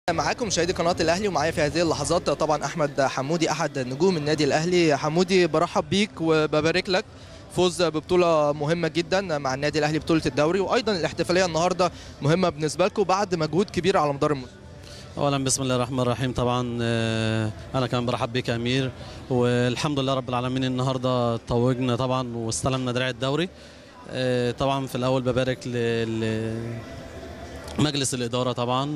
معاكم مشاهدي قناة الأهلي، ومعايا في هذه اللحظات طبعا أحمد حمودي أحد نجوم النادي الأهلي. حمودي، برحب بيك وببارك لك فوز ببطولة مهمة جدا مع النادي الأهلي، بطولة الدوري، وأيضا الاحتفالية النهاردة مهمة بالنسبة لكم بعد مجهود كبير على مدار الموسم. اولا بسم الله الرحمن الرحيم. طبعا انا كمان برحب بك يا امير، والحمد لله رب العالمين. النهارده توجنا طبعا واستلمنا درع الدوري. طبعا في الاول ببارك لمجلس الاداره طبعا،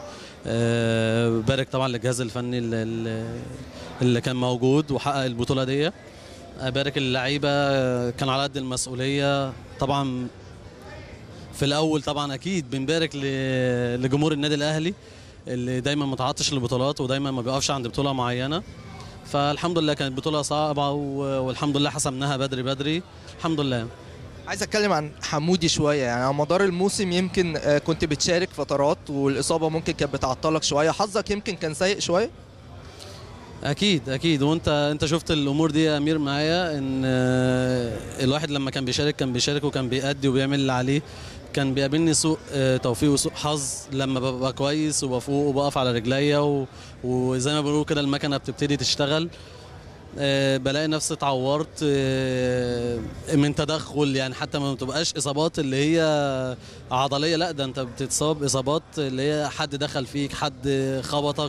ببارك طبعا للجهاز الفني اللي كان موجود وحقق البطوله دي. بارك اللعيبه كان على قد المسؤوليه. طبعا في الاول طبعا اكيد بنبارك لجمهور النادي الاهلي اللي دايما متعطش للبطولات ودايما ما بيقفش عند بطوله معينه. فالحمد لله كانت بطوله صعبه والحمد لله حسمناها بدري بدري الحمد لله. عايز اتكلم عن حمودي شويه، يعني على مدار الموسم يمكن كنت بتشارك فترات والاصابه ممكن كانت بتعطلك شويه، حظك يمكن كان سيء شويه. اكيد وانت شفت الامور دي يا امير معايا، ان الواحد لما كان بيشارك وكان بيأدي وبيعمل اللي عليه. كان بيقابلني سوء توفيق وسوء حظ لما ببقى كويس وبفوق وبقف على رجليا وزي ما بنقول كده المكنه بتبتدي تشتغل. بلاقي نفسي اتعورت من تدخل، يعني حتى ما بتبقاش اصابات اللي هي عضليه، لا ده انت بتتصاب اصابات اللي هي حد دخل فيك، حد خبطك،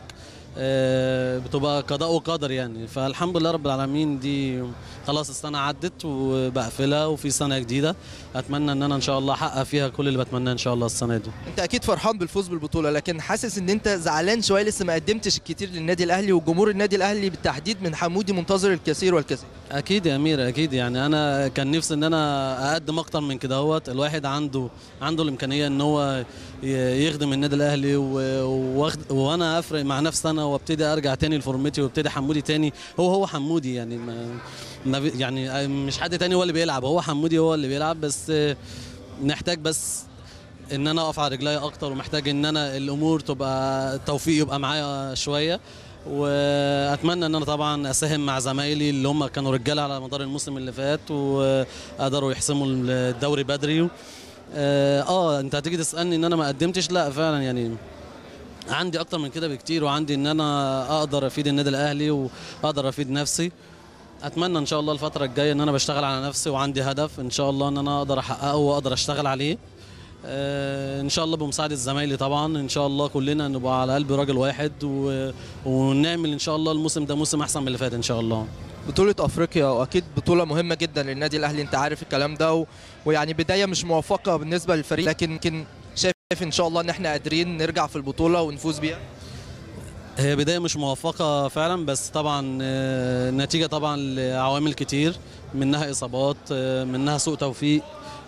بتبقى قضاء وقدر يعني. فالحمد لله رب العالمين، دي خلاص السنه عدت وبقفلها وفي سنه جديده اتمنى ان انا ان شاء الله احقق فيها كل اللي بتمناه ان شاء الله السنه دي. انت اكيد فرحان بالفوز بالبطوله، لكن حاسس ان انت زعلان شويه لسه ما قدمتش الكتير للنادي الاهلي، وجمهور النادي الاهلي بالتحديد من حمودي منتظر الكثير والكثير. اكيد يا امير اكيد، يعني انا كان نفسي ان انا اقدم اكتر من كده. الواحد عنده الامكانيه ان هو يخدم النادي الاهلي وانا افرق مع نفسي انا وابتدي ارجع تاني لفورمتي وابتدي حمودي تاني. هو حمودي يعني يعني مش حد تاني هو اللي بيلعب، هو حمودي هو اللي بيلعب. بس نحتاج بس ان انا اقف على رجلي اكتر، ومحتاج ان انا الامور تبقى التوفيق يبقى معايا شويه. واتمنى ان انا طبعا اساهم مع زمايلي اللي هم كانوا رجاله على مدار الموسم اللي فات وقدروا يحسموا الدوري بدري. انت هتيجي تسالني ان انا ما قدمتش، لا فعلا يعني عندي اكتر من كده بكتير، وعندي ان انا اقدر افيد النادي الاهلي واقدر افيد نفسي. اتمنى ان شاء الله الفتره الجايه ان انا بشتغل على نفسي وعندي هدف ان شاء الله ان انا اقدر احققه واقدر اشتغل عليه. ان شاء الله بمساعده زمايلي طبعا، ان شاء الله كلنا نبقى على قلب راجل واحد ونعمل ان شاء الله الموسم ده موسم احسن من اللي فات ان شاء الله. بطولة افريقيا واكيد بطولة مهمة جدا للنادي الاهلي، انت عارف الكلام ده، ويعني بداية مش موفقة بالنسبة للفريق، لكن شايف ان شاء الله ان احنا قادرين نرجع في البطولة ونفوز بيها. هي بداية مش موفقة فعلا، بس طبعا نتيجة طبعا لعوامل كتير، منها اصابات، منها سوء توفيق،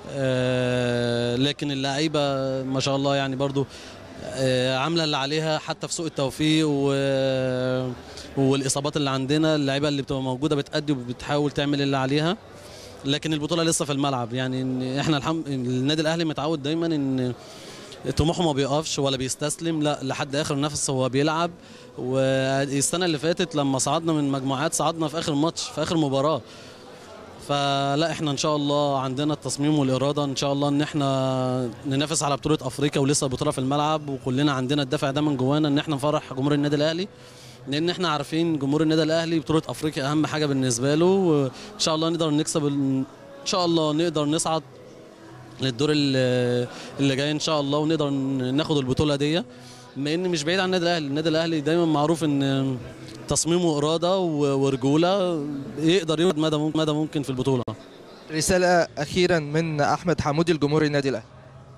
لكن اللعيبة ما شاء الله يعني برضو عاملة اللي عليها حتى في سوء التوفيق والاصابات اللي عندنا. اللعيبة اللي بتبقى موجودة بتأدي وبتحاول تعمل اللي عليها، لكن البطولة لسه في الملعب. يعني إن احنا النادي الاهلي متعود دايما ان طموحه ما بيقفش ولا بيستسلم، لا لحد اخر نفس هو بيلعب. والسنه اللي فاتت لما صعدنا من مجموعات صعدنا في اخر ماتش في اخر مباراه. فلا احنا ان شاء الله عندنا التصميم والاراده ان شاء الله ان احنا ننافس على بطوله افريقيا، ولسه البطوله في الملعب، وكلنا عندنا الدافع ده من جوانا ان احنا نفرح جمهور النادي الاهلي، لان احنا عارفين جمهور النادي الاهلي بطوله افريقيا اهم حاجه بالنسبه له. وان شاء الله نقدر نكسب، ان شاء الله نقدر نصعد للدور اللي جاي ان شاء الله، ونقدر ناخد البطوله دي، بما ان مش بعيد عن النادي الاهلي. النادي الاهلي دايما معروف ان تصميم واراده ورجوله، يقدر يوجد مدى ممكن في البطوله. رسالة أخيرا من أحمد حمودي لجمهور النادي الأهلي.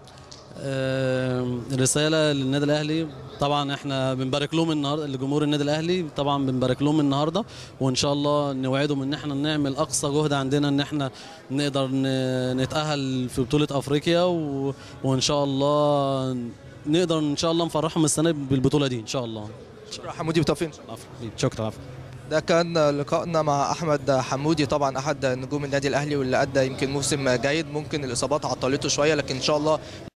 رسالة للنادي الأهلي، طبعا احنا بنبارك لهم النهارده، لجمهور النادي الأهلي طبعا بنبارك لهم النهارده، وإن شاء الله نوعدهم إن احنا نعمل أقصى جهد عندنا إن احنا نقدر نتأهل في بطولة أفريقيا، وإن شاء الله نقدر إن شاء الله نفرحهم السنة بالبطولة دي إن شاء الله. شكرا حمودي، بالتوفيق. شكرا. ده كان لقائنا مع احمد حمودي، طبعا احد نجوم النادي الاهلي واللي ادى يمكن موسم جيد. ممكن الاصابات عطلته شويه، لكن ان شاء الله